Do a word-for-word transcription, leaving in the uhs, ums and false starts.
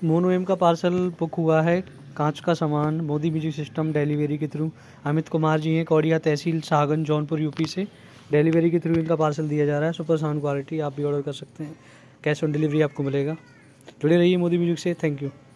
Mono एम का parcel book हुआ है, कांच का सामान, मोदी म्यूजिक सिस्टम डिलीवरी के थ्रू। अमित कुमार जी हैं, कौड़िया तहसील, सागन, जौनपुर, यूपी से डिलीवरी के थ्रू इनका पार्सल दिया जा रहा है। सुपर साउंड क्वालिटी, आप भी ऑर्डर कर सकते हैं, कैश ऑन डिलीवरी आपको मिलेगा। जुड़े रहिए मोदी म्यूजिक से। Thank you.